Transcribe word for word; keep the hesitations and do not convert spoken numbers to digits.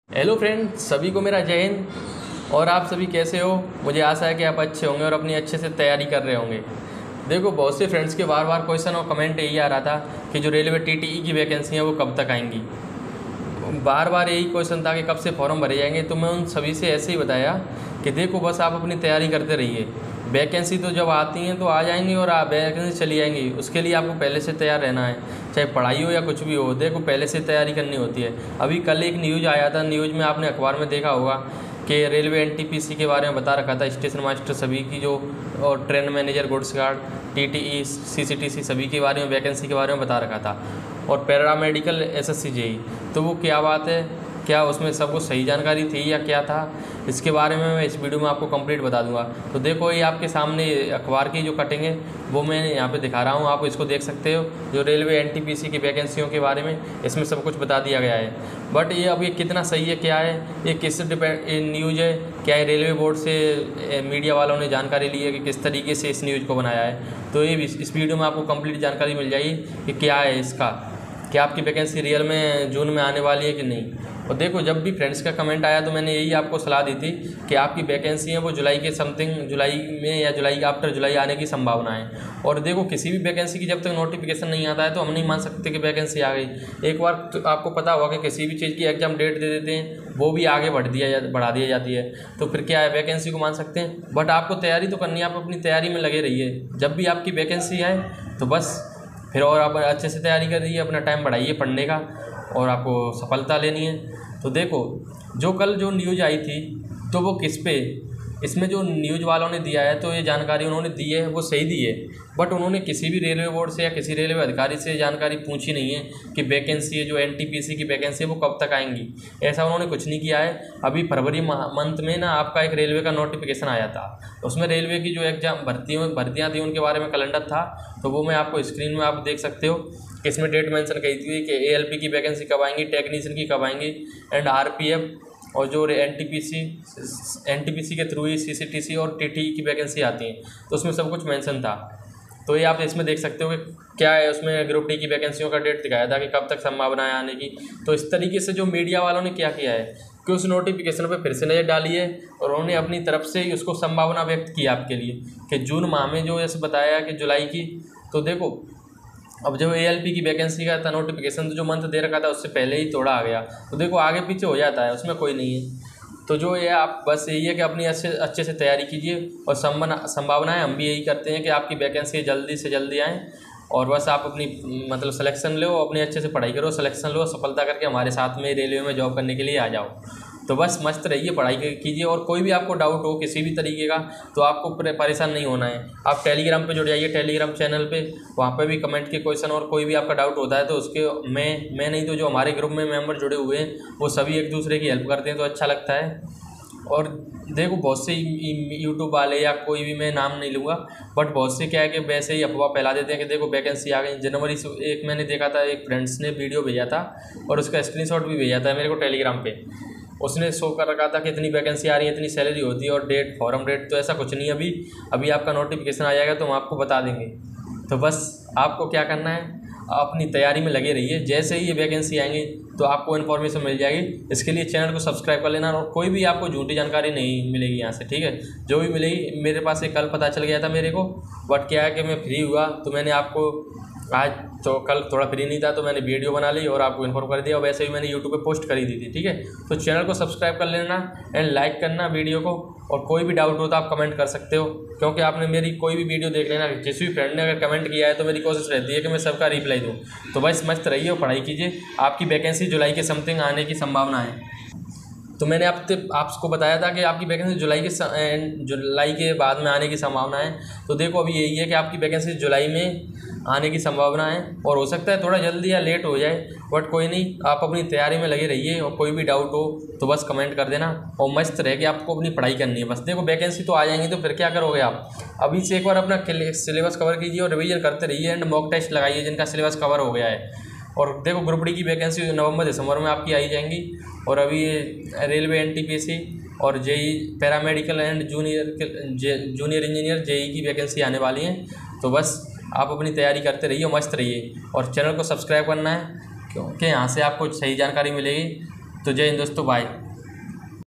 Hello friend, सभी को मेरा जय हिंद। और आप सभी कैसे हो? मुझे आशा है कि आप अच्छे होंगे और अपनी अच्छे से तैयारी कर रहे होंगे। देखो, बहुत से फ्रेंड्स के बार बार क्वेश्चन और कमेंट यही आ रहा था कि जो रेलवे टीटीई की वैकेंसी है वो कब तक आएंगी। बार बार यही क्वेश्चन था कि कब से फॉर्म भरे जाएंगे। तो मैं उन सभी से ऐसे ही बताया कि देखो, बस आप अपनी तैयारी करते रहिए। वैकेंसी तो जब आती हैं तो आ जाएंगी और आप वैकेंसी चली जाएंगी, उसके लिए आपको पहले से तैयार रहना है, चाहे पढ़ाई हो या कुछ भी हो। देखो, पहले से तैयारी करनी होती है। अभी कल एक न्यूज़ आया था, न्यूज़ में आपने अखबार में देखा होगा कि रेलवे एनटीपीसी के बारे में बता रखा था, स्टेशन मास्टर सभी की जो, और train manager, goods guard, TTE, CCTC सभी के बारे में वैकेंसी के बारे में बता रखा था। और पैरामेडिकल, एसएससी, जेई। तो वो क्या बात है, क्या उसमें सब कुछ सही जानकारी थी या क्या था, इसके बारे में मैं इस वीडियो में आपको कंप्लीट बता दूंगा। तो देखो, ये आपके सामने अखबार की जो कटिंग है वो मैं यहाँ पे दिखा रहा हूँ, आप इसको देख सकते हो। जो रेलवे एनटीपीसी की वैकेंसियों के बारे में इसमें सब कुछ बता दिया गया है। बट ये अब ये कितना सही है, क्या है, ये किस डिपेंड न्यूज़ है, क्या है रेलवे बोर्ड से मीडिया वालों ने जानकारी ली है कि किस तरीके से इस न्यूज़ को बनाया है। तो ये इस वीडियो में आपको कंप्लीट जानकारी मिल जाएगी कि क्या है इसका, कि आपकी वैकेंसी रियल में जून में आने वाली है कि नहीं। और देखो, जब भी फ्रेंड्स का कमेंट आया तो मैंने यही आपको सलाह दी थी कि आपकी वैकेंसी है वो जुलाई के समथिंग, जुलाई में या जुलाई के आफ्टर जुलाई आने की संभावना है। और देखो, किसी भी वैकेंसी की जब तक नोटिफिकेशन नहीं आता है तो हम नहीं मान सकते कि वैकेंसी आ गई। एक बार तो आपको पता होगा कि किसी भी चीज़ की एग्जाम डेट दे देते हैं, वो भी आगे बढ़ दिया बढ़ा दिया जाती है, तो फिर क्या है, वैकेंसी को मान सकते हैं। बट आपको तैयारी तो करनी है, आप अपनी तैयारी में लगे रहिए। जब भी आपकी वैकेंसी आए तो बस फिर और आप अच्छे से तैयारी कर रही है, अपना टाइम बढ़ाइए पढ़ने का, और आपको सफलता लेनी है। तो देखो, जो कल जो न्यूज़ आई थी तो वो किस पे, इसमें जो न्यूज़ वालों ने दिया है तो ये जानकारी उन्होंने दी है वो सही दी है। बट उन्होंने किसी भी रेलवे बोर्ड से या किसी रेलवे अधिकारी से जानकारी पूछी नहीं है कि वैकेंसी है, जो एनटीपीसी की वैकेंसी है वो कब तक आएंगी। ऐसा उन्होंने कुछ नहीं किया है। अभी फरवरी मंथ में ना आपका एक रेलवे का नोटिफिकेशन आया था, उसमें रेलवे की जो एग्जाम भर्ती भर्तियाँ थी उनके बारे में कैलेंडर था। तो वो मैं आपको स्क्रीन में आप देख सकते हो कि इसमें डेट मेंशन की थी कि एएलपी की वैकेंसी कब आएंगी, टेक्नीशियन की कब आएंगी, एंड आरपीएफ और जो एनटीपीसी एनटीपीसी के थ्रू ही सीसीटीसी और टीटीई की वैकेंसी आती हैं। तो उसमें सब कुछ मेंशन था। तो ये आप इसमें देख सकते हो कि क्या है, उसमें ग्रुप डी की वैकेंसियों का डेट दिखाया था कि कब तक संभावना है आने की। तो इस तरीके से जो मीडिया वालों ने क्या किया है कि उस नोटिफिकेशन पर फिर से नज़र डाली है और उन्होंने अपनी तरफ से ही उसको संभावना व्यक्त की आपके लिए कि जून माह में जो ऐसे बताया कि जुलाई की। तो देखो, अब जब एएलपी की वैकेंसी का था नोटिफिकेशन, तो जो मंथ दे रखा था उससे पहले ही थोड़ा आ गया। तो देखो, आगे पीछे हो जाता है, उसमें कोई नहीं है। तो जो ये आप बस यही है कि अपनी अच्छे अच्छे से तैयारी कीजिए, और संभावना संभावनाएं हम भी यही करते हैं कि आपकी वैकेंसी जल्दी से जल्दी आएँ। और बस आप अपनी मतलब सिलेक्शन लो, अपनी अच्छे से पढ़ाई करो, सिलेक्शन लो, सफलता करके हमारे साथ में रेलवे में जॉब करने के लिए आ जाओ। तो बस मस्त रहिए, पढ़ाई कीजिए। और कोई भी आपको डाउट हो किसी भी तरीके का तो आपको परेशान नहीं होना है। आप टेलीग्राम पे जुड़ जाइए, टेलीग्राम चैनल पे, वहाँ पे भी कमेंट के क्वेश्चन और कोई भी आपका डाउट होता है तो उसके मैं मैं नहीं तो जो हमारे ग्रुप में मेंबर जुड़े हुए हैं वो सभी एक दूसरे की हेल्प करते हैं, तो अच्छा लगता है। और देखो, बहुत से यूट्यूब वाले या कोई भी, मैं नाम नहीं लूँगा, बट बहुत से क्या है कि वैसे ही अफवाह फैला देते हैं कि देखो वैकेंसी आ गई जनवरी से। एक मैंने देखा था, एक फ्रेंड्स ने वीडियो भेजा था और उसका स्क्रीनशॉट भी भेजा था मेरे को टेलीग्राम पे। उसने शो कर रखा था कि इतनी वैकेंसी आ रही है, इतनी सैलरी होती है और डेट, फॉर्म डेट। तो ऐसा कुछ नहीं है। अभी अभी आपका नोटिफिकेशन आ जाएगा तो हम आपको बता देंगे। तो बस आपको क्या करना है, अपनी तैयारी में लगे रहिए। जैसे ही ये वैकेंसी आएंगी तो आपको इन्फॉर्मेशन मिल जाएगी। इसके लिए चैनल को सब्सक्राइब कर लेना, और कोई भी आपको झूठी जानकारी नहीं मिलेगी यहाँ से, ठीक है। जो भी मिलेगी, मेरे पास एक कल पता चल गया था मेरे को, बट क्या है कि मैं फ्री हुआ तो मैंने आपको आज, तो कल थोड़ा फ्री नहीं था तो मैंने वीडियो बना ली और आपको इन्फॉर्म कर दिया। और वैसे भी मैंने यूट्यूब पे पोस्ट करी दी थी, ठीक है। तो चैनल को सब्सक्राइब कर लेना एंड लाइक करना वीडियो को। और कोई भी डाउट हो तो आप कमेंट कर सकते हो, क्योंकि आपने मेरी कोई भी वीडियो देख लेना, जिस भी फ्रेंड ने अगर कमेंट किया है तो मेरी कोशिश रहती है कि मैं सबका रिप्लाई दूँ। तो बस मस्त रहिए और पढ़ाई कीजिए। आपकी वैकेंसी जुलाई के समथिंग आने की संभावना है। तो मैंने आप आपको बताया था कि आपकी वैकेंसी जुलाई के जुलाई के बाद में आने की संभावना है। तो देखो, अभी यही है कि आपकी वैकेंसी जुलाई में आने की संभावना है, और हो सकता है थोड़ा जल्दी या लेट हो जाए, बट कोई नहीं, आप अपनी तैयारी में लगे रहिए। और कोई भी डाउट हो तो बस कमेंट कर देना, और मस्त रह के आपको अपनी पढ़ाई करनी है। बस देखो, वैकेंसी तो आ जाएंगी तो फिर क्या करोगे आप, अभी से एक बार अपना सिलेबस कवर कीजिए और रिवीजन करते रहिए, एंड मॉक टेस्ट लगाइए जिनका सिलेबस कवर हो गया है। और देखो, ग्रुप डी की वैकेंसी नवंबर दिसंबर में आपकी आई जाएंगी। और अभी रेलवे एनटीपीसी और JE, paramedical and junior junior engineer JE की वैकेंसी आने वाली हैं। तो बस आप अपनी तैयारी करते रहिए, मस्त रहिए, और चैनल को सब्सक्राइब करना है, क्योंकि यहाँ से आपको सही जानकारी मिलेगी। तो जय हिंद दोस्तों, बाय।